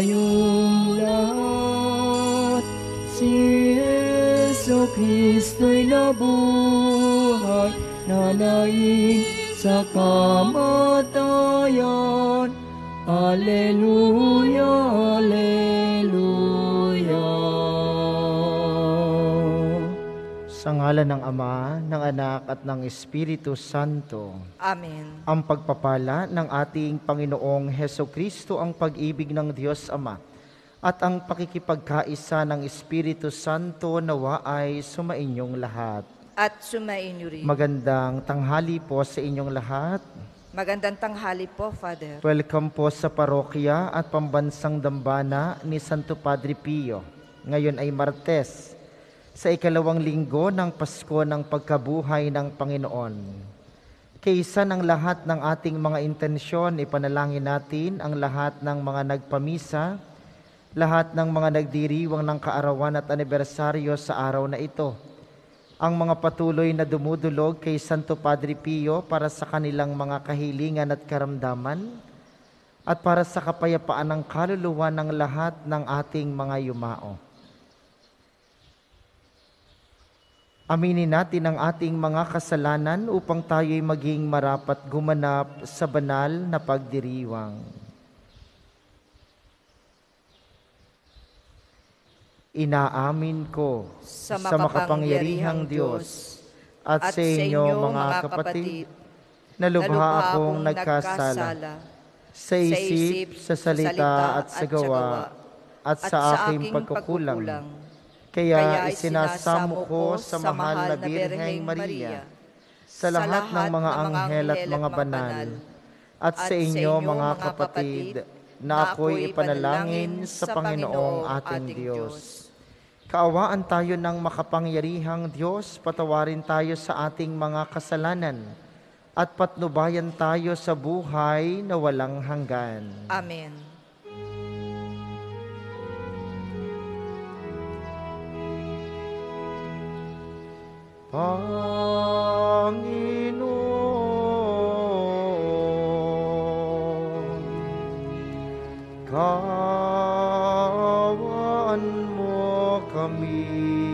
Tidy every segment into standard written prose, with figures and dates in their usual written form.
tayong lahat. Si Yesu Kristo'y nabuhay, nanaig sa kamatayan. Alleluia, Alleluia. Sa ngalan ng Ama, ng Anak at ng Espiritu Santo. Amen. Ang pagpapala ng ating Panginoong Hesukristo, ang pag-ibig ng Diyos Ama, at ang pakikipagkaisa ng Espiritu Santo nawa ay sumainyong lahat. At sumainyo rin. Magandang tanghali po sa inyong lahat. Magandang tanghali po, Father. Welcome po sa parokya at pambansang dambana ni Santo Padre Pio. Ngayon ay Martes, sa ikalawang linggo ng Pasko ng pagkabuhay ng Panginoon. Kaysa ng lahat ng ating mga intensyon, ipanalangin natin ang lahat ng mga nagpamisa, lahat ng mga nagdiriwang ng kaarawan at anibersaryo sa araw na ito, ang mga patuloy na dumudulog kay Santo Padre Pio para sa kanilang mga kahilingan at karamdaman, at para sa kapayapaan ng kaluluwa ng lahat ng ating mga yumao. Aminin natin ang ating mga kasalanan upang tayo'y maging marapat gumanap sa banal na pagdiriwang. Inaamin ko sa makapangyarihang Diyos at sa inyo mga kapatid na lubha akong nagkasala sa isip, sa salita at sa gawa at sa aking pagkukulang. Kaya isinasamo ko sa mahal na Birheng Maria, sa lahat ng mga anghel at mga banal, at sa inyo mga kapatid, na ako'y ipanalangin sa Panginoong ating Diyos. Kaawaan tayo ng makapangyarihang Diyos, patawarin tayo sa ating mga kasalanan, at patnubayan tayo sa buhay na walang hanggan. Amen. Panginoon, kaawaan mo kami.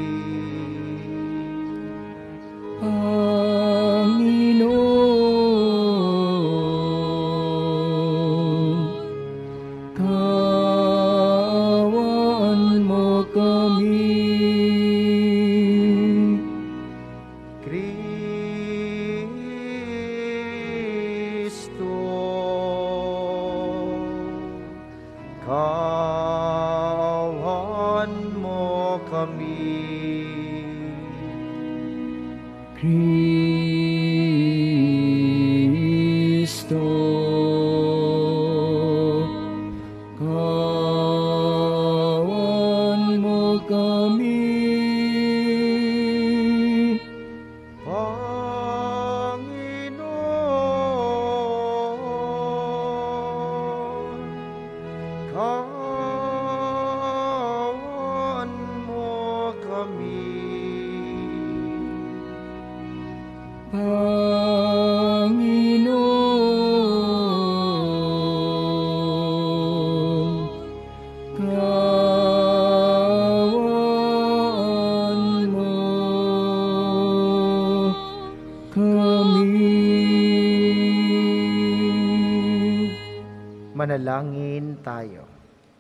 Panginoon, kaawaan mo kami. Kristo, kawan mo kami. Panginoon, kawan mo kami. Panginoon, kawan mo kami. Manalangin tayo.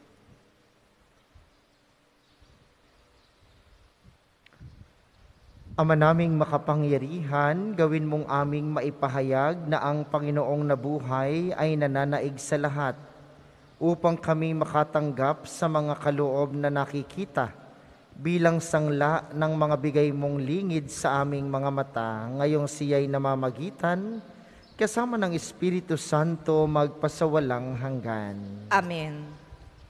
Ama naming makapangyarihan, gawin mong aming maipahayag na ang Panginoong nabuhay ay nananaig sa lahat, upang kami makatanggap sa mga kaloob na nakikita bilang sangla ng mga bigay mong lingid sa aming mga mata, ngayong siya'y namamagitan kasama ng Espiritu Santo magpasawalang hanggan. Amen.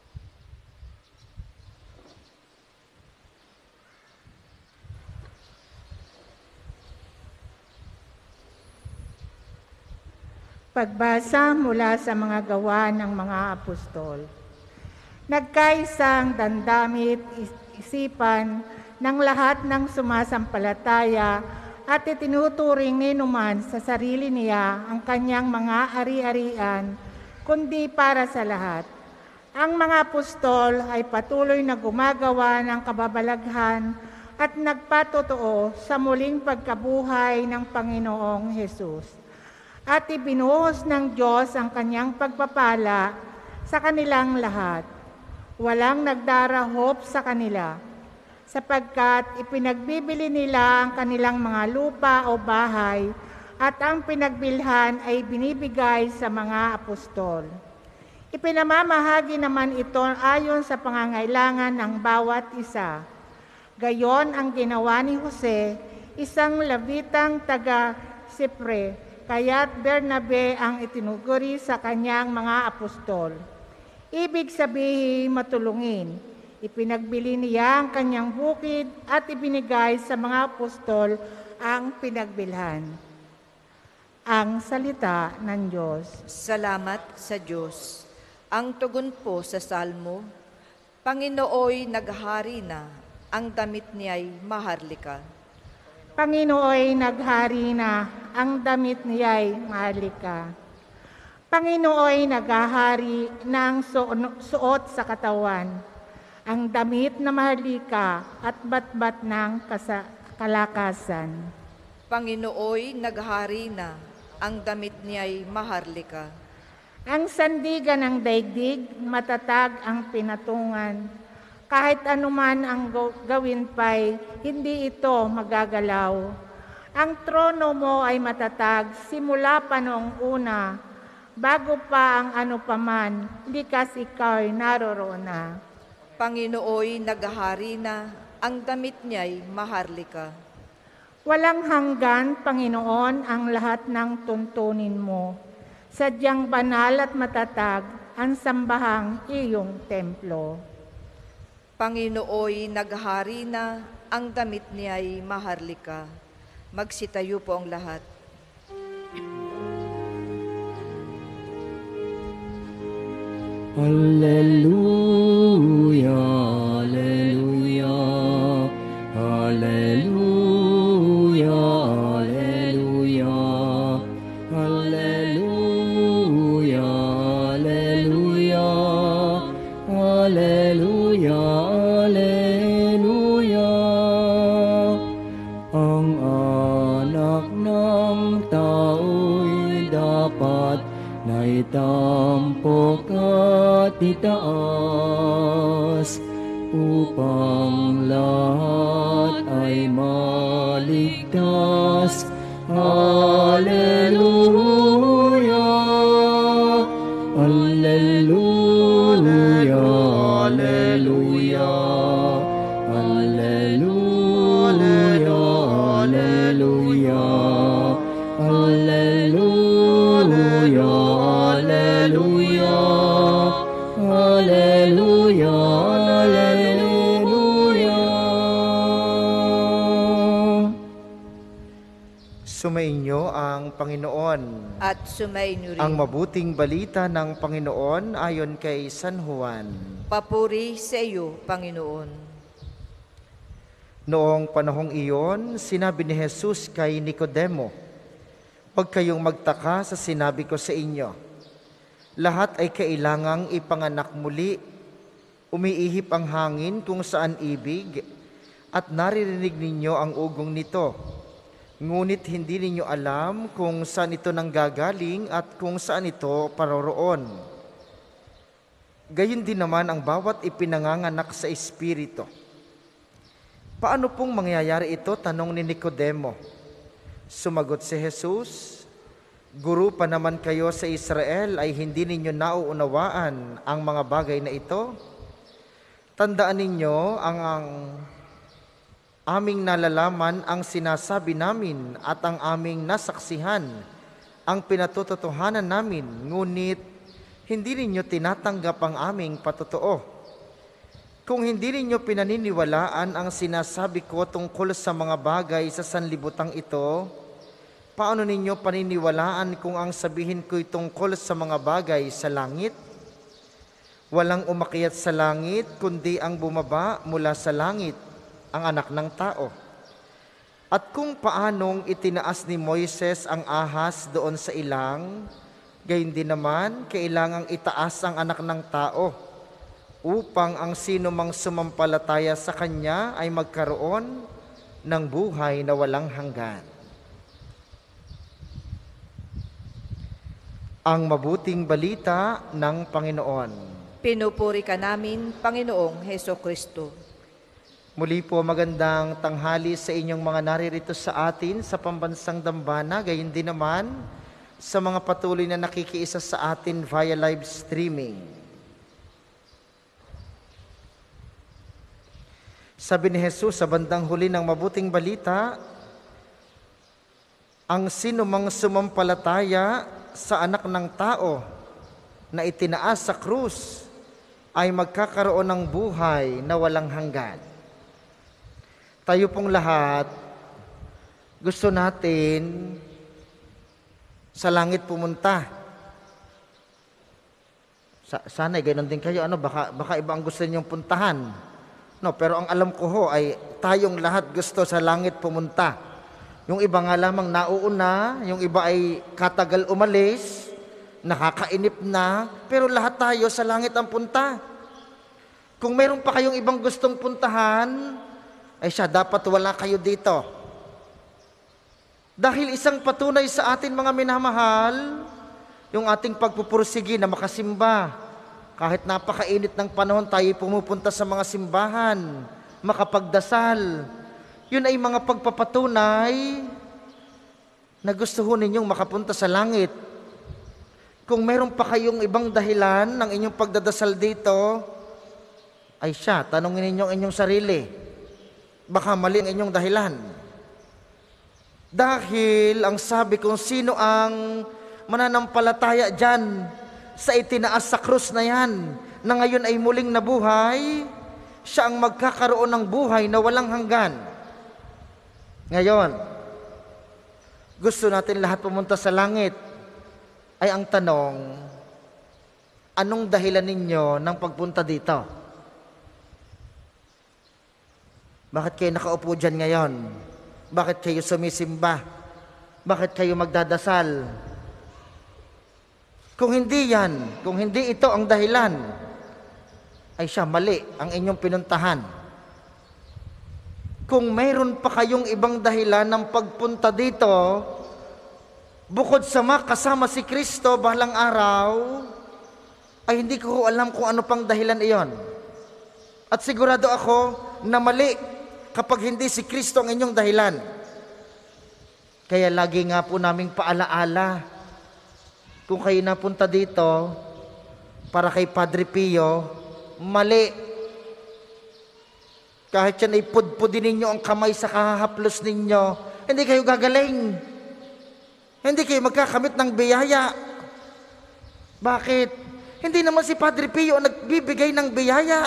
Pagbasa mula sa mga gawa ng mga apostol. Nagkaisang dandamit isipan ng lahat ng sumasampalataya at itinuturing ni numan sa sarili niya ang kanyang mga ari-arian, kundi para sa lahat. Ang mga apostol ay patuloy na gumagawa ng kababalaghan at nagpatotoo sa muling pagkabuhay ng Panginoong Hesus. At ibinuhos ng Diyos ang kanyang pagpapala sa kanilang lahat. Walang nagdarahop sa kanila, sapagkat ipinagbibili nila ang kanilang mga lupa o bahay at ang pinagbilhan ay binibigay sa mga apostol. Ipinamamahagi naman ito ayon sa pangangailangan ng bawat isa. Gayon ang ginawa ni Jose, isang Levitang taga-Sipre, kaya't Bernabe ang itinuguri sa kanyang mga apostol. Ibig sabihin matulungin. Ipinagbili niya ang kanyang bukid at ibinigay sa mga apostol ang pinagbilhan. Ang salita ng Diyos. Salamat sa Diyos. Ang tugon po sa salmo, Panginooy naghari na, ang damit niya'y maharlika. Panginooy naghari na, ang damit niya'y maharlika. Panginooy naghahari ng suot sa katawan, ang damit na maharlika at batbat ng kalakasan. Panginooy naghari na, ang damit niya'y maharlika. Ang sandigan ng daigdig, matatag ang pinatungan. Kahit anuman ang gawin pa'y, hindi ito magagalaw. Ang trono mo ay matatag, simula pa noong una. Bago pa ang ano paman, likas ikaw'y naroroon na. Panginooy naghahari na, ang damit niya'y maharlika. Walang hanggan, Panginoon, ang lahat ng tuntunin mo. Sadyang banal at matatag ang sambahang iyong templo. Panginooy naghahari na, ang damit niya'y maharlika. Magsitayo po ang lahat. Hallelujah, Hallelujah, Hallelujah, Hallelujah, Hallelujah, Hallelujah, Hallelujah, Hallelujah. Ang anak ng tao'y dapat na itampok at itaas upang lahat ay maligtas. Hallelujah, Hallelujah, Hallelujah, Hallelujah, Hallelujah, Hallelujah, Hallelujah, Hallelujah, Hallelujah. Sumainyo ang Panginoon. At sumainyo rin. Ang mabuting balita ng Panginoon ayon kay San Juan. Papuri sa iyo, Panginoon. Noong panahong iyon, sinabi ni Jesus kay Nicodemo, "Huwag kayong magtaka sa sinabi ko sa inyo. Lahat ay kailangang ipanganak muli. Umiihip ang hangin kung saan ibig, at naririnig ninyo ang ugong nito. Ngunit hindi ninyo alam kung saan ito nanggagaling at kung saan ito paroroon. Gayon din naman ang bawat ipinanganganak sa Espiritu." Paano pong mangyayari ito? Tanong ni Nicodemo. Sumagot si Jesus, "Guru pa naman kayo sa Israel ay hindi ninyo nauunawaan ang mga bagay na ito? Tandaan ninyo ang aming nalalaman ang sinasabi namin at ang aming nasaksihan, ang pinatutotohanan namin, ngunit hindi ninyo tinatanggap ang aming patotoo. Kung hindi ninyo pinaniniwalaan ang sinasabi ko tungkol sa mga bagay sa sanlibutang ito, paano ninyo paniniwalaan kung ang sabihin ko'y tungkol sa mga bagay sa langit? Walang umakyat sa langit, kundi ang bumaba mula sa langit, ang anak ng tao. At kung paanong itinaas ni Moises ang ahas doon sa ilang, gayon din naman kailangang itaas ang anak ng tao, upang ang sino mang sumampalataya sa Kanya ay magkaroon ng buhay na walang hanggan. Ang mabuting balita ng Panginoon. Pinupuri ka namin, Panginoong Hesukristo. Muli po magandang tanghali sa inyong mga naririto sa atin sa pambansang dambana, gayon din naman sa mga patuloy na nakikiisa sa atin via live streaming. Sabi ni Jesus sa bandang huli ng mabuting balita, ang sino mang sumampalataya sa anak ng tao na itinaas sa krus ay magkakaroon ng buhay na walang hanggan. Tayo pong lahat, gusto natin sa langit pumunta. Sana'y ganoon din kayo, baka iba ang gusto ninyong puntahan. No, pero ang alam ko ho ay tayong lahat gusto sa langit pumunta. Yung iba nga lamang nauuna, yung iba ay katagal umalis, nakakainip na, pero lahat tayo sa langit ang punta. Kung meron pa kayong ibang gustong puntahan, ay siya, dapat wala kayo dito. Dahil isang patunay sa atin mga minamahal, yung ating pagpupursigi na makasimba. Kahit napakainit ng panahon, tayo pumupunta sa mga simbahan, makapagdasal. Yun ay mga pagpapatunay na gusto ho ninyong makapunta sa langit. Kung meron pa kayong ibang dahilan ng inyong pagdadasal dito, ay siya, tanongin ninyo ang inyong sarili. Baka mali ang inyong dahilan. Dahil ang sabi kung sino ang mananampalataya dyan sa itinaas sa krus na yan, na ngayon ay muling nabuhay, siya ang magkakaroon ng buhay na walang hanggan. Ngayon, gusto natin lahat pumunta sa langit. Ay ang tanong, anong dahilan ninyo ng pagpunta dito? Bakit kayo nakaupo dyan ngayon? Bakit kayo sumisimba? Bakit kayo magdadasal? Kung hindi yan, kung hindi ito ang dahilan, ay siya, mali ang inyong pinuntahan. Kung mayroon pa kayong ibang dahilan ng pagpunta dito, bukod sa makasama si Kristo balang araw, ay hindi ko alam kung ano pang dahilan iyon. At sigurado ako na mali kapag hindi si Kristo ang inyong dahilan. Kaya lagi nga po naming paalaala, kung kayo napunta dito para kay Padre Pio, mali. Kahit yan ay pudpudin ninyo ang kamay sa kahahaplos ninyo, hindi kayo gagaling. Hindi kayo magkakamit ng biyaya. Bakit? Hindi naman si Padre Pio ang nagbibigay ng biyaya.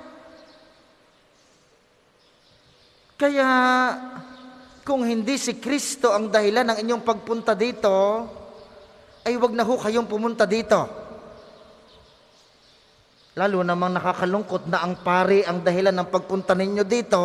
Kaya, kung hindi si Kristo ang dahilan ng inyong pagpunta dito, ay wag na ho kayong pumunta dito. Lalo namang nakakalungkot na ang pari ang dahilan ng pagpunta ninyo dito.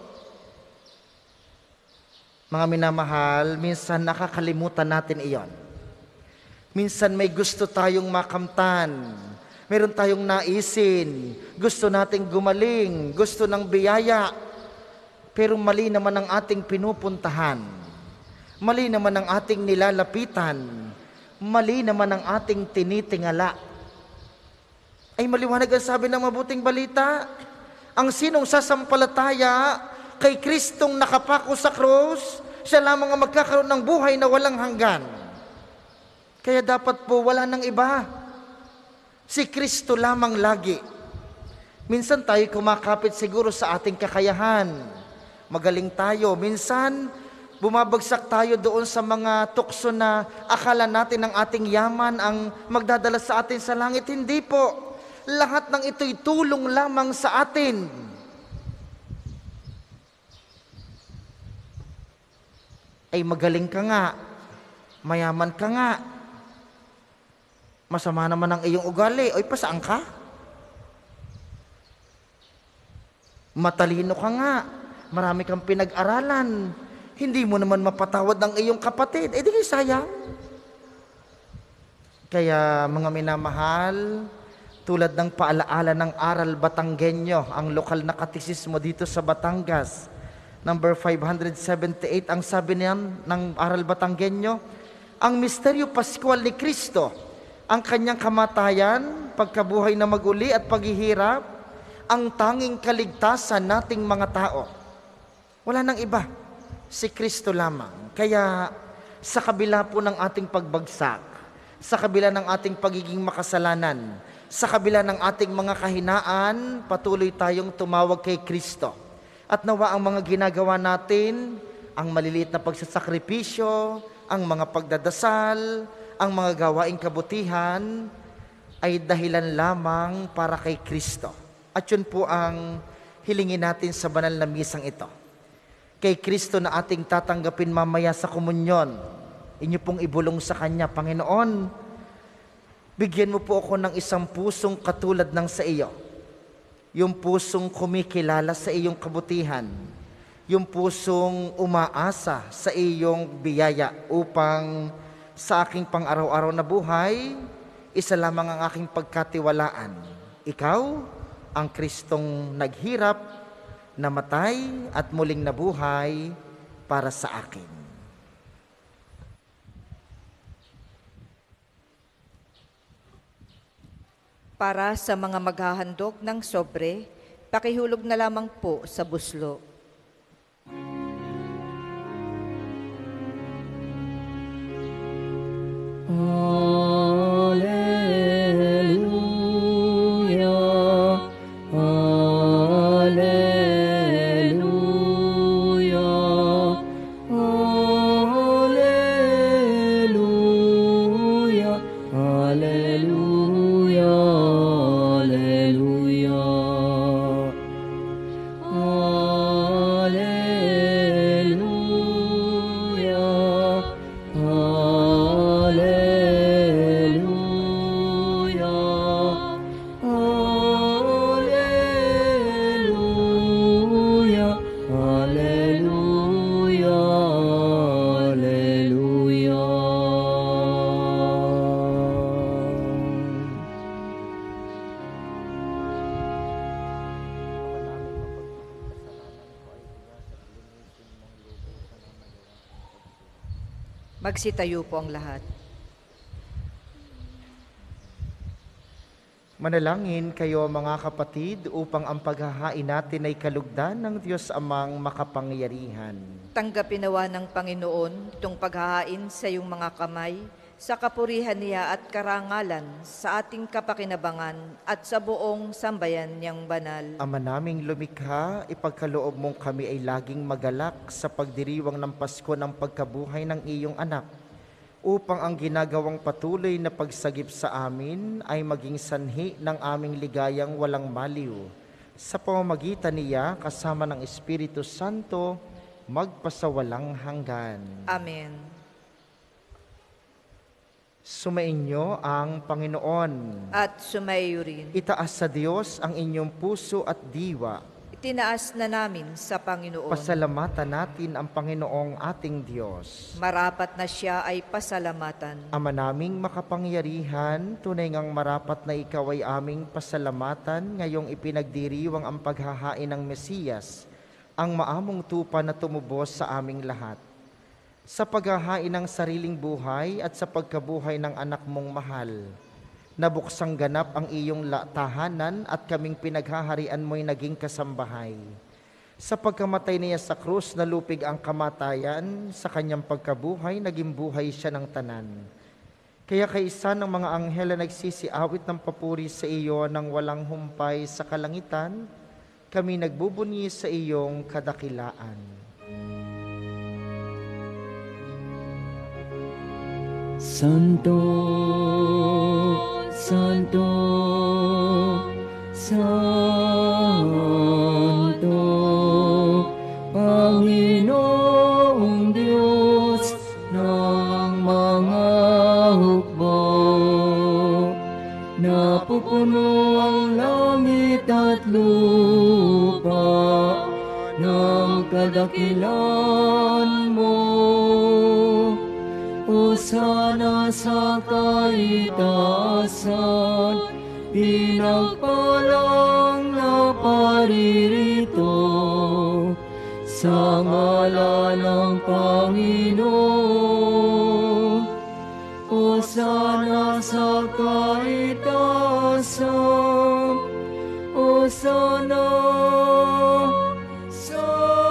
Mga minamahal, minsan nakakalimutan natin iyon. Minsan may gusto tayong makamtan, meron tayong naisin, gusto nating gumaling, gusto ng biyaya, pero mali naman ang ating pinupuntahan. Mali naman ang ating nilalapitan. Mali naman ang ating tinitingala. Ay maliwanag ang sabi ng mabuting balita, ang sinong sasampalataya kay Kristong nakapako sa krus, siya lamang ang magkakaroon ng buhay na walang hanggan. Kaya dapat po wala nang iba. Si Kristo lamang lagi. Minsan tayo kumakapit siguro sa ating kakayahan. Magaling tayo. Minsan, bumabagsak tayo doon sa mga tukso na akala natin ang ating yaman ang magdadala sa atin sa langit. Hindi po. Lahat ng ito'y tulong lamang sa atin. Ay magaling ka nga, mayaman ka nga, masama naman ang iyong ugali, oy pasaan ka? Matalino ka nga, marami kang pinag-aralan, hindi mo naman mapatawad ang iyong kapatid, di sayang. Kaya mga minamahal, Tulad ng paalaala ng Aral Batanggenyo, ang lokal na katekismo dito sa Batangas, number 578, ang sabi niyan ng Aral Batanggenyo, ang misteryo paskwal ni Kristo, ang kanyang kamatayan, pagkabuhay na maguli at paghihirap, ang tanging kaligtasan nating mga tao. Wala nang iba, si Kristo lamang. Kaya sa kabila po ng ating pagbagsak, sa kabila ng ating pagiging makasalanan, sa kabila ng ating mga kahinaan, patuloy tayong tumawag kay Kristo. At nawa ang mga ginagawa natin, ang maliliit na pagsasakripisyo, ang mga pagdadasal, ang mga gawaing kabutihan, ay dahilan lamang para kay Kristo. At yun po ang hilingin natin sa banal na misang ito. Kay Kristo na ating tatanggapin mamaya sa komunyon, inyo pong ibulong sa Kanya, Panginoon, bigyan mo po ako ng isang pusong katulad ng sa iyo. Yung pusong kumikilala sa iyong kabutihan. Yung pusong umaasa sa iyong biyaya upang sa aking pang-araw-araw na buhay, isa lamang ang aking pagkatiwalaan. Ikaw, ang Kristong naghirap, namatay at muling nabuhay para sa akin. Para sa mga maghahandog ng sobre, pakihulog na lamang po sa buslo. Hallelujah, hallelujah, hallelujah, hallelujah, Magsitayo po ang lahat. Manalangin kayo mga kapatid upang ang paghahain natin ay kalugdan ng Diyos Amang makapangyarihan. Tanggapin nawa ng Panginoon itong paghahain sa iyong mga kamay, sa kapurihan niya at karangalan, sa ating kapakinabangan at sa buong sambayan niyang banal. Ama naming lumikha, ipagkaloob mong kami ay laging magalak sa pagdiriwang ng Pasko ng pagkabuhay ng iyong anak, upang ang ginagawang patuloy na pagsagip sa amin ay maging sanhi ng aming ligayang walang maliw. Sa pamamagitan niya, kasama ng Espiritu Santo, magpasawalang hanggan. Amen. Sumainyo ang Panginoon. At sumaiyo rin. Itaas sa Diyos ang inyong puso at diwa. Itinaas na namin sa Panginoon. Pasalamatan natin ang Panginoong ating Diyos. Marapat na siya ay pasalamatan. Ama naming makapangyarihan, tunay ngang marapat na ikaw ay aming pasalamatan ngayong ipinagdiriwang ang paghahain ng Mesiyas, ang maamong tupa na tumubos sa aming lahat. Sa paghahain ng sariling buhay at sa pagkabuhay ng anak mong mahal, nabuksang ganap ang iyong tahanan at kaming pinaghaharian mo'y naging kasambahay. Sa pagkamatay niya sa krus, nalupig ang kamatayan, sa kanyang pagkabuhay, naging buhay siya ng tanan. Kaya kaisa ng mga anghel na nagsisiawit ng papuri sa iyo nang walang humpay sa kalangitan, kami nagbubunyi sa iyong kadakilaan. Santo, Santo, Santo, Panginoong Diyos ng mga hukbo. Napupuno ang langit at lupa ng kadakilan mo. Hosana sa kaitaasan, pinagpalang na paririto, sa ngalan ng Panginoon. Hosana sa kaitaasan, Hosana sa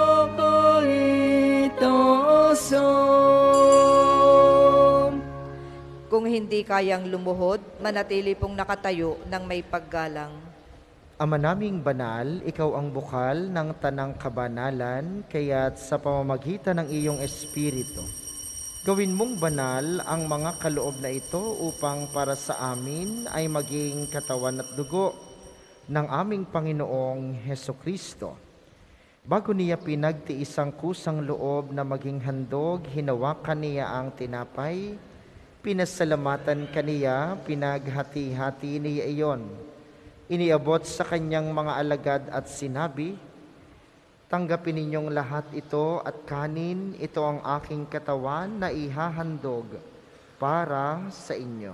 kaitaasan. Kung hindi kayang lumuhod, manatili pong nakatayo ng may paggalang. Ama naming banal, ikaw ang bukal ng tanang kabanalan, kaya't sa pamamagitan ng iyong Espiritu, gawin mong banal ang mga kaloob na ito upang para sa amin ay maging katawan at dugo ng aming Panginoong Hesukristo. Bago niya pinagtiis ang kusang loob na maging handog, hinawakan niya ang tinapay, pinasalamatan kaniya, pinaghati-hati niya iyon. Iniabot sa kanyang mga alagad at sinabi, tanggapin ninyong lahat ito at kanin, ito ang aking katawan na ihahandog para sa inyo.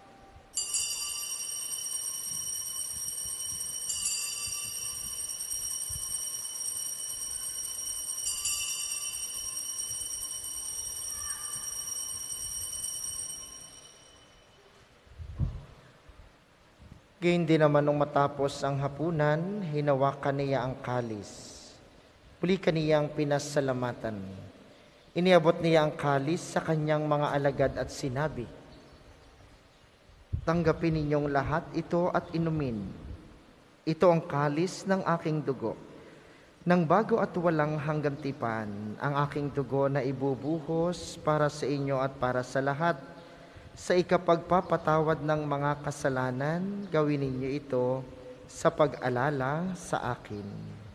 Gayun din naman nung matapos ang hapunan, hinawakan niya ang kalis. Muli kaniyang pinasalamatan. Iniabot niya ang kalis sa kanyang mga alagad at sinabi, tanggapin ninyong lahat ito at inumin. Ito ang kalis ng aking dugo. Nang bago at walang hanggang tipan, ang aking dugo na ibubuhos para sa inyo at para sa lahat, sa ikapagpapatawad ng mga kasalanan, gawin ninyo ito sa pag-alala sa akin.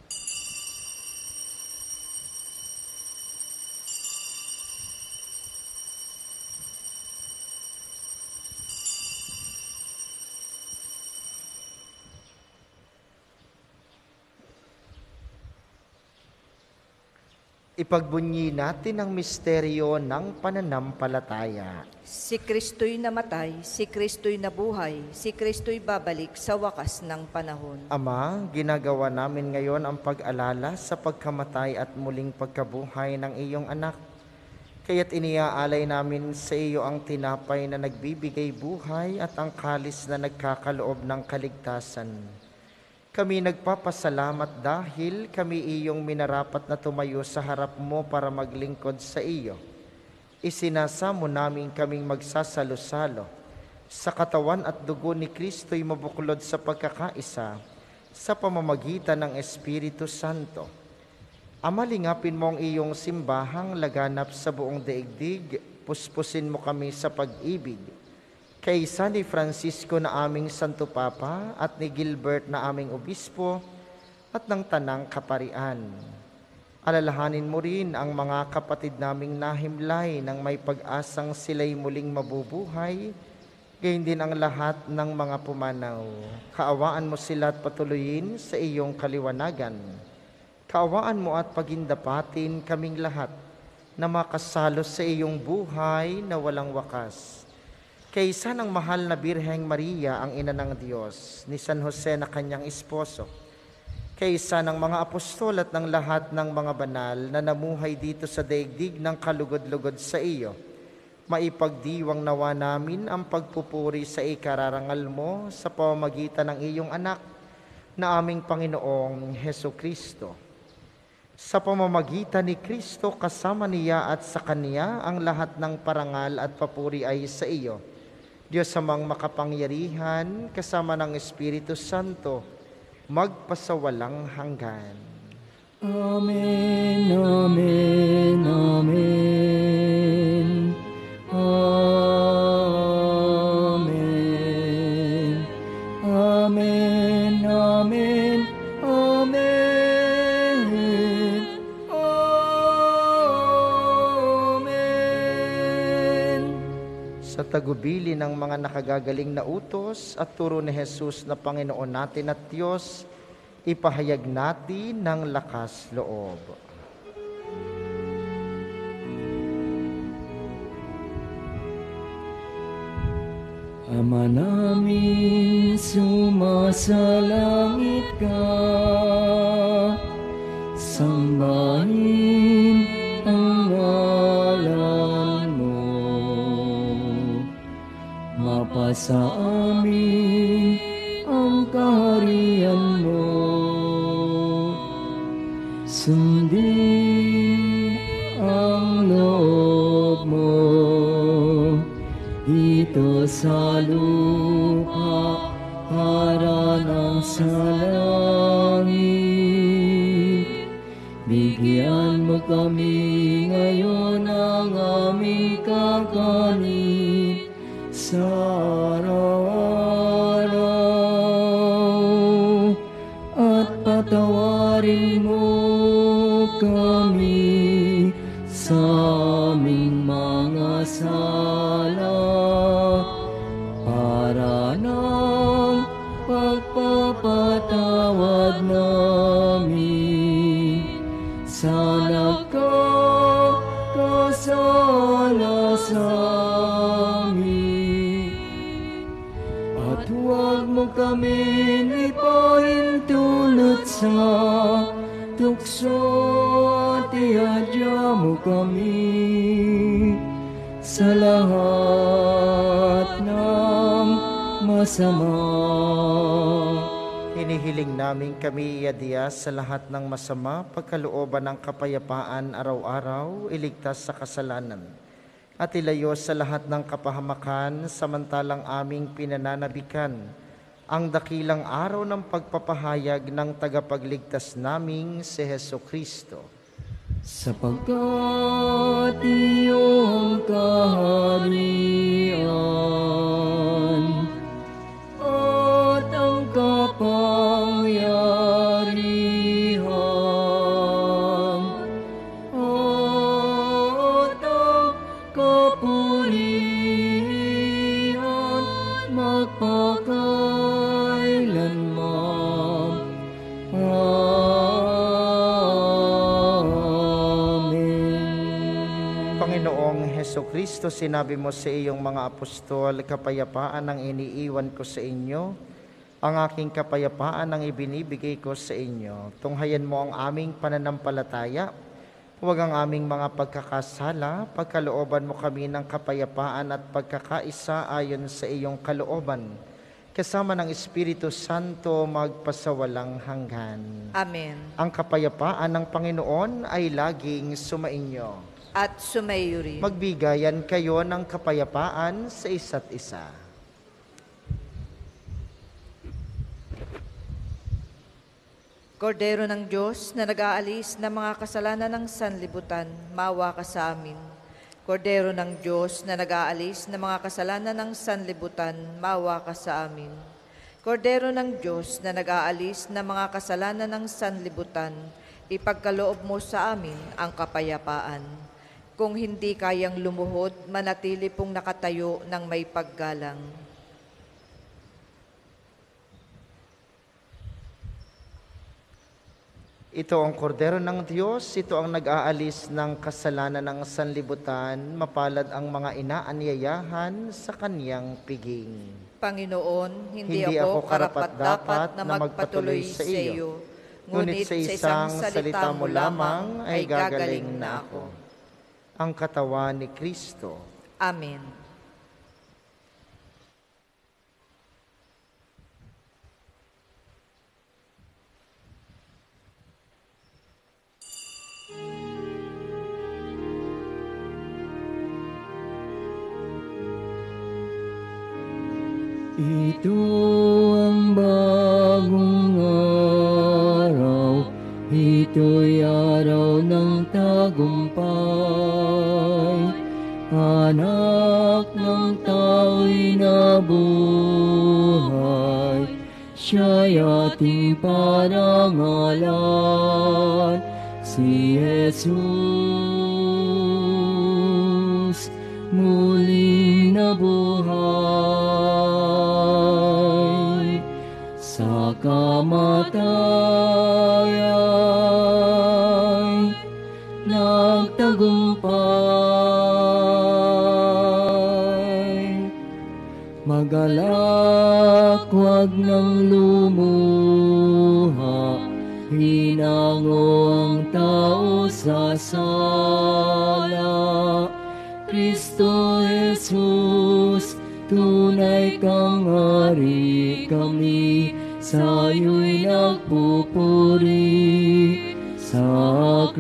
Ipagbunyi natin ang misteryo ng pananampalataya. Si Kristo'y namatay, si Kristo'y nabuhay, si Kristo'y babalik sa wakas ng panahon. Ama, ginagawa namin ngayon ang pag-alala sa pagkamatay at muling pagkabuhay ng iyong anak. Kaya't iniaalay namin sa iyo ang tinapay na nagbibigay buhay at ang kalis na nagkakaloob ng kaligtasan. Kami nagpapasalamat dahil kami iyong minarapat na tumayo sa harap mo para maglingkod sa iyo. Isinasamo namin kaming magsasalo-salo sa katawan at dugo ni Kristo'y mabuklod sa pagkakaisa sa pamamagitan ng Espiritu Santo. Ama, lingapin mo ang iyong simbahang laganap sa buong daigdig, puspusin mo kami sa pag-ibig. Kay San Francisco na aming Santo Papa at ni Gilbert na aming Obispo at ng Tanang Kaparian. Alalahanin mo rin ang mga kapatid naming nahimlay nang may pag-asang sila'y muling mabubuhay, gayon din ang lahat ng mga pumanaw. Kaawaan mo sila at patuloyin sa iyong kaliwanagan. Kaawaan mo at pagindapatin kaming lahat na makasalo sa iyong buhay na walang wakas. Kaysa ng mahal na Birheng Maria, ang ina ng Diyos, ni San Jose na kanyang esposo, kaysa ng mga apostol at ng lahat ng mga banal na namuhay dito sa daigdig ng kalugod-lugod sa iyo, maipagdiwang nawa namin ang pagpupuri sa ikararangal mo sa pamamagitan ng iyong anak na aming Panginoong Hesukristo. Sa pamamagitan ni Kristo, kasama niya at sa Kanya, ang lahat ng parangal at papuri ay sa iyo, Diyos amang makapangyarihan, kasama ng Espiritu Santo, magpasawalang hanggan. Amen, amen, amen. Amen. Amen, amen, amen. Amen. Sa tagubili ng mga nakagagaling na utos at turo ni Jesus na Panginoon natin at Diyos, ipahayag natin ng lakas loob. Ama namin, sumasalangit ka, sambahin ang ngalan mo. Mapasa amin ang kaharian mo. Sundin ang loob mo dito sa lupa para ng sa langit. Bigyan mo kami ngayon ng aming kakanin sa araw-araw, at patawarin mo kami sa aming mga sala, para ng pagpapatawad namin sa nagkakasala sa amin. At huwag mo kaming ipahintulot sa tukso, at ihadya mo kami sa lahat ng masama. Hinihiling namin kami iadya sa lahat ng masama, pagkalooban ng kapayapaan araw-araw, iligtas sa kasalanan, at ilayo sa lahat ng kapahamakan, samantalang aming pinananabikan ang dakilang araw ng pagpapahayag ng tagapagligtas naming si Hesukristo. Sapagkat iyong kaharian at ang kapangyarihan at ang kapurihan magpakailanman. Panginoong Hesukristo, sinabi mo sa iyong mga apostol, kapayapaan ang iniiwan ko sa inyo, ang aking kapayapaan ang ibinibigay ko sa inyo. Tunghayan mo ang aming pananampalataya, huwag ang aming mga pagkakasala, pagkalooban mo kami ng kapayapaan at pagkakaisa ayon sa iyong kalooban, kasama ng Espiritu Santo magpasawalang hanggan. Amen. Ang kapayapaan ng Panginoon ay laging sumainyo. At sumayo rin. Magbigayan kayo ng kapayapaan sa isa't isa. Kordero ng Diyos na nag-aalis ng mga kasalanan ng sanlibutan, maawa ka sa amin. Kordero ng Diyos na nag-aalis ng mga kasalanan ng sanlibutan, maawa ka sa amin. Kordero ng Diyos na nag-aalis ng mga kasalanan ng sanlibutan, ipagkaloob mo sa amin ang kapayapaan. Kung hindi kayang lumuhod, manatili pong nakatayo ng may paggalang. Ito ang kordero ng Diyos, ito ang nag-aalis ng kasalanan ng sanlibutan, mapalad ang mga inaanyayahan sa kaniyang piging. Panginoon, hindi ako karapat-dapat na magpatuloy sa iyo, ngunit sa isang salita mo lamang ay gagaling na ako. Ang katawan ni Kristo. Amen. Ito ang bagong araw, ito'y araw ng tagumpay. Anak ng tao'y nabuhay, siya'y ating parangalan, si Jesus muling nabuhay. Sa kamatayan nagtagumpay, kalakwag ng lumuha, hinango ang tao sa sala. Kristo Jesus, tunay kang hari, kami sa'yo'y nagpupuri. Sa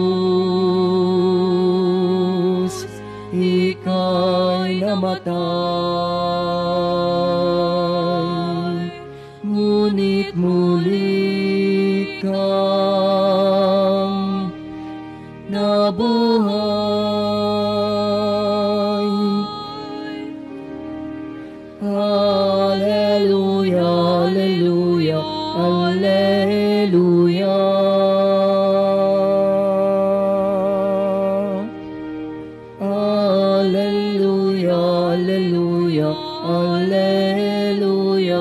krus, ika'y namatay, ngunit muli kang nabuhay. Alleluia, alleluia, alleluia. Alleluia, alleluia, alleluia.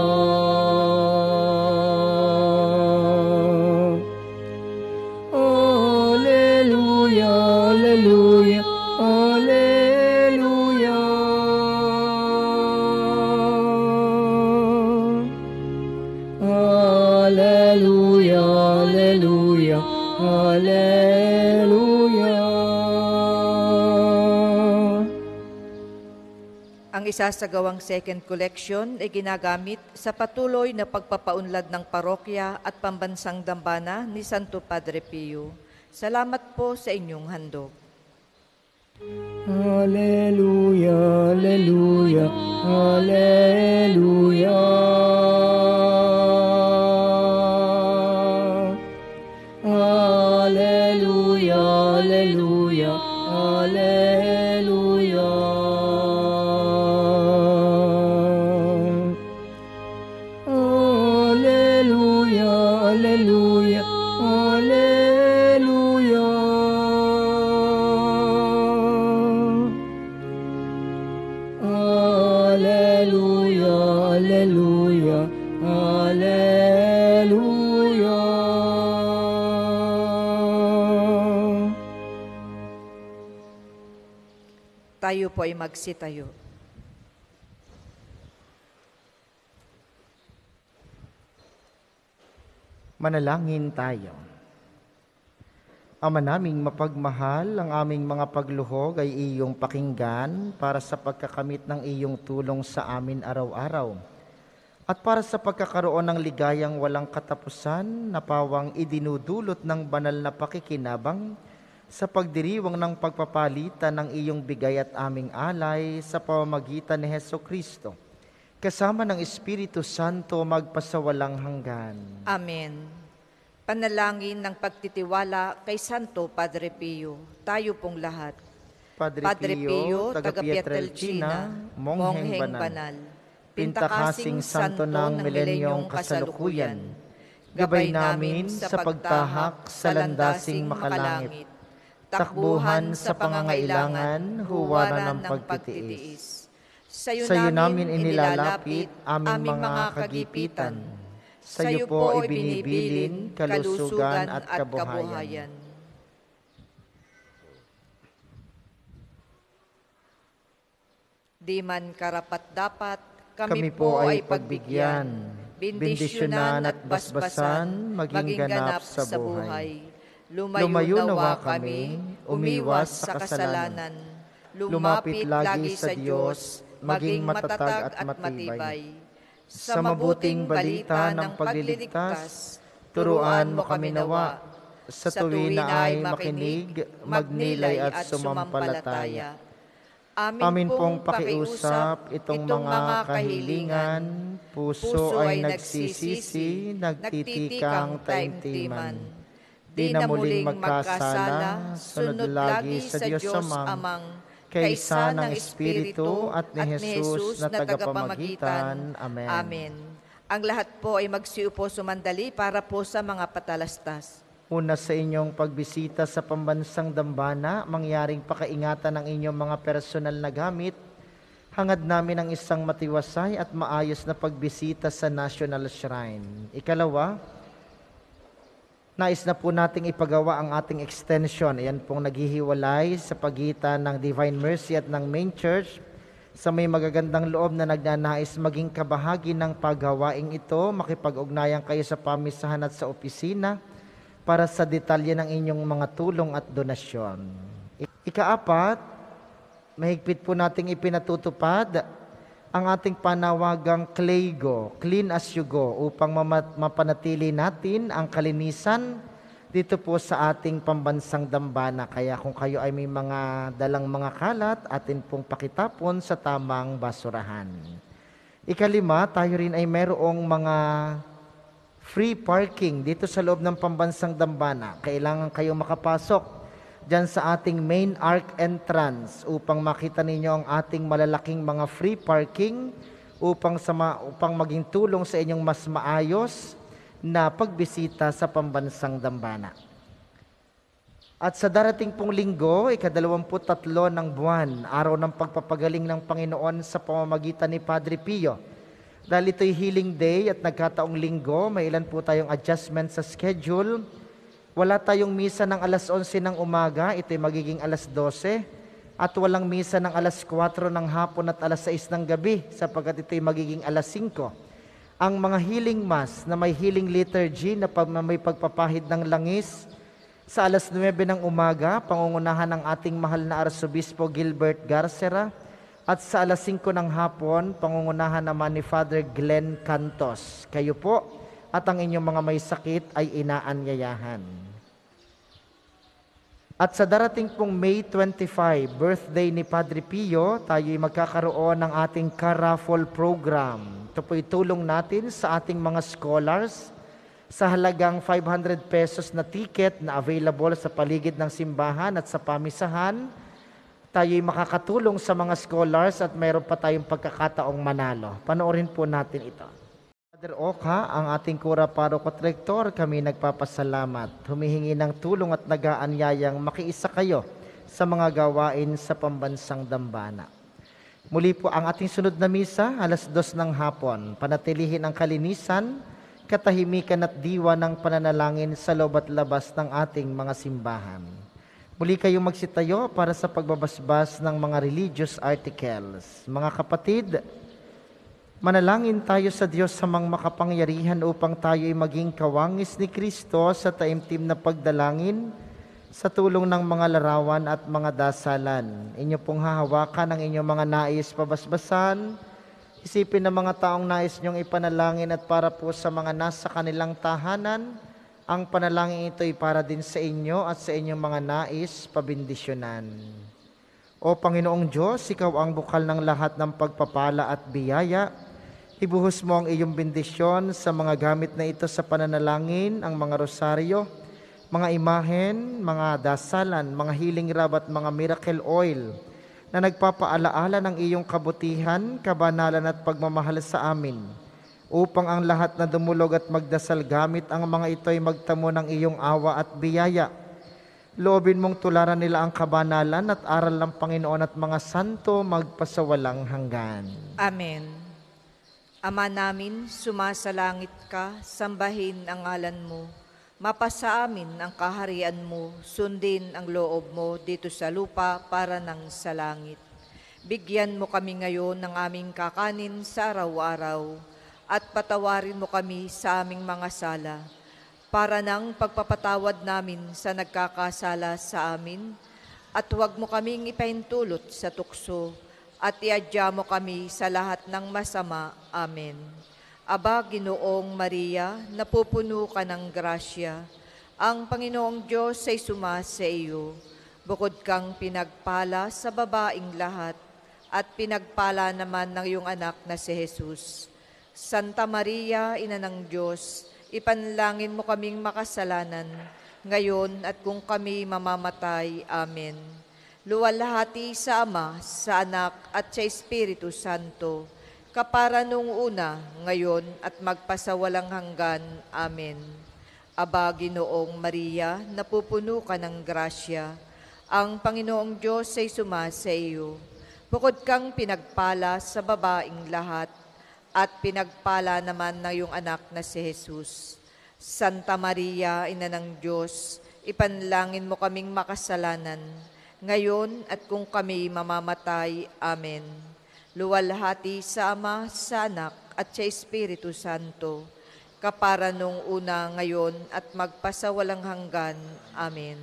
Alleluia, alleluia, alleluia. Alleluia, alleluia, alleluia. Ang isasagawang second collection ay ginagamit sa patuloy na pagpapaunlad ng parokya at pambansang dambana ni Santo Padre Pio. Salamat po sa inyong handog. Alleluia, alleluia, alleluia. Alleluia, alleluia, alleluia. Alleluia, alleluia, alleluia. Alleluia, alleluia, alleluia. Tayo po ay magsitayo. Manalangin tayo. Ama naming mapagmahal, ang aming mga pagluhog ay iyong pakinggan para sa pagkakamit ng iyong tulong sa amin araw-araw. At para sa pagkakaroon ng ligayang walang katapusan na pawang idinudulot ng banal na pakikinabang sa pagdiriwang ng pagpapalitan ng iyong bigay at aming alay sa pamamagitan ni Hesukristo, kasama ng Espiritu Santo magpasawalang hanggan. Amen. Panalangin ng pagtitiwala kay Santo Padre Pio. Tayo pong lahat. Padre Pio, taga Pietrelcina, mongheng banal, pintakasing santo ng milenyong kasalukuyan, gabay namin sa pagtahak sa landasing makalangit, takbuhan sa pangangailangan, huwaran ng pagtitiis. Sa'yo namin inilalapit aming mga kagipitan. Sa'yo po ibinibilin kalusugan at kabuhayan. Di man karapat-dapat, Kami po ay pagbigyan, bendisyonan at basbasan, maging ganap sa buhay. Lumayo nawa kami, umiwas sa kasalanan, lumapit lagi sa Diyos, maging matatag at matibay. Sa mabuting balita ng pagliligtas, turuan mo kami nawa, sa tuwi na ay makinig, magnilay at sumampalataya. Amin pong pakiusap itong mga kahilingan, puso ay nagsisisi, nagtitikang taimtiman. Di na muling magkasala, sunod lagi sa Diyos Amang, kaisa ng Espiritu at ni Jesus na tagapamagitan. Amen. Amen. Ang lahat po ay magsiupo sumandali para po sa mga patalastas. Una sa inyong pagbisita sa pambansang dambana, mangyaring pakaingatan ng inyong mga personal na gamit. Hangad namin ang isang matiwasay at maayos na pagbisita sa National Shrine. Ikalawa, nais na po nating ipagawa ang ating extension. Ayan pong naghihiwalay sa pagitan ng Divine Mercy at ng Main Church sa may magagandang loob na nagnanais maging kabahagi ng paggawaing ito, makipag-ugnayan kayo sa pamisahan at sa opisina para sa detalye ng inyong mga tulong at donasyon. Ikaapat, mahigpit po nating ipinatutupad ang ating panawagang CLAYGO, Clean as You Go, upang mapanatili natin ang kalinisan dito po sa ating pambansang dambana. Kaya kung kayo ay may mga dalang mga kalat, atin pong pakitapon sa tamang basurahan. Ikalima, tayo rin ay mayroong mga free parking dito sa loob ng pambansang dambana. Kailangan kayong makapasok dyan sa ating main arc entrance upang makita ninyo ang ating malalaking mga free parking upang maging tulong sa inyong mas maayos na pagbisita sa pambansang dambana. At sa darating pong linggo, ika-23 ng buwan, araw ng pagpapagaling ng Panginoon sa pamamagitan ni Padre Pio. Dahil ito'y healing day at nagkataong linggo, may ilan po tayong adjustment sa schedule. Wala tayong misa ng alas 11 ng umaga, ito'y magiging alas 12. At walang misa ng alas 4 ng hapon at alas 6 ng gabi, sapagkat ito'y magiging alas 5. Ang mga healing mass na may healing liturgy na may pagpapahid ng langis, sa alas 9 ng umaga, pangungunahan ng ating mahal na Arsobispo Gilbert Garcera, at sa alas 5 ng hapon, pangungunahan naman ni Father Glenn Cantos. Kayo po at ang inyong mga may sakit ay inaanyayahan. At sa darating pong May 25, birthday ni Padre Pio, tayo'y magkakaroon ng ating car-raffle program. Ito po'y tulong natin sa ating mga scholars sa halagang 500 pesos na ticket na available sa paligid ng simbahan at sa pamisahan. Tayo'y makakatulong sa mga scholars at mayroon pa tayong pagkakataong manalo. Panoorin po natin ito. Father Oka, ang ating kura parokot rektor, kami nagpapasalamat. Humihingi ng tulong at nagaanyayang makiisa kayo sa mga gawain sa pambansang dambana. Muli po ang ating sunod na misa, alas 2 ng hapon. Panatilihin ang kalinisan, katahimikan at diwa ng pananalangin sa loob at labas ng ating mga simbahan. Muli kayong magsitayo para sa pagbabasbas ng mga religious articles. Mga kapatid, manalangin tayo sa Diyos sa makapangyarihan upang tayo'y maging kawangis ni Kristo sa taimtim na pagdalangin sa tulong ng mga larawan at mga dasalan. Inyo pong hahawakan ang inyong mga nais pabasbasan. Isipin ng mga taong nais niyong ipanalangin at para po sa mga nasa kanilang tahanan, ang panalangin ito'y para din sa inyo at sa inyong mga nais pabindisyonan. O Panginoong Diyos, Ikaw ang bukal ng lahat ng pagpapala at biyaya. Ibuhos mo ang iyong bendisyon sa mga gamit na ito sa pananalangin, ang mga rosaryo, mga imahen, mga dasalan, mga healing rub at mga miracle oil na nagpapaalaala ng iyong kabutihan, kabanalan at pagmamahal sa amin, upang ang lahat na dumulog at magdasal gamit ang mga ito ay magtamo ng iyong awa at biyaya. Loobin mong tularan nila ang kabanalan at aral ng Panginoon at mga santo magpasawalang hanggan. Amen. Ama namin, sumasalangit ka, sambahin ang ngalan mo. Mapasa amin ang kaharian mo, sundin ang loob mo dito sa lupa para nang sa langit. Bigyan mo kami ngayon ng aming kakanin sa araw-araw at patawarin mo kami sa aming mga sala para nang pagpapatawad namin sa nagkakasala sa amin at huwag mo kaming ipahintulot sa tukso at iadya mo kami sa lahat ng masama. Amen. Aba, Ginoong Maria, napupuno ka ng grasya. Ang Panginoong Diyos ay sumasa iyo. Bukod kang pinagpala sa babaing lahat, at pinagpala naman ng iyong anak na si Jesus. Santa Maria, Ina ng Diyos, ipanalangin mo kaming makasalanan, ngayon at kung kami mamamatay. Amen. Luwalhati sa Ama, sa Anak, at sa Espiritu Santo, kapara nung una, ngayon, at magpasawalang hanggan. Amen. Aba, Ginoong Maria, napupuno ka ng grasya. Ang Panginoong Diyos ay sumasa iyo. Bukod kang pinagpala sa babaing lahat, at pinagpala naman ng iyong anak na si Jesus. Santa Maria, Ina ng Diyos, ipanalangin mo kaming makasalanan, ngayon at kung kami mamamatay. Amen. luwalhati sa Ama, sa Anak, at sa Espiritu Santo, kapara nung una, ngayon, at magpasawalang hanggan. Amen.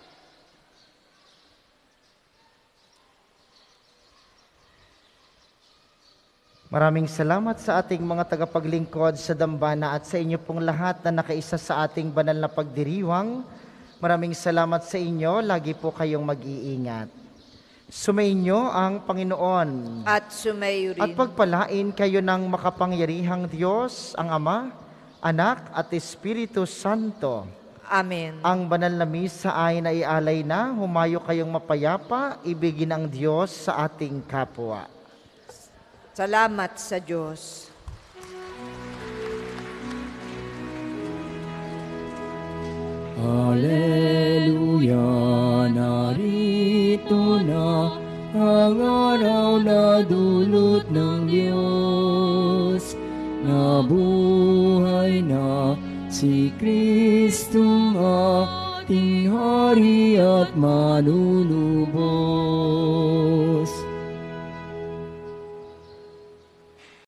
Maraming salamat sa ating mga tagapaglingkod sa dambana at sa inyo pong lahat na nakaisa sa ating banal na pagdiriwang. Maraming salamat sa inyo, lagi po kayong mag-iingat. Sumainyo ang Panginoon. At sumayo rin. At pagpalain kayo ng makapangyarihang Diyos, ang Ama, Anak at Espiritu Santo. Amen. Ang banal na misa ay naialay na, humayo kayong mapayapa, ibigin ang Diyos sa ating kapwa. Salamat sa Diyos. Alleluia, narito na ang araw na dulot ng Diyos. Nabuhay na si Kristong ating Hari at manunubos.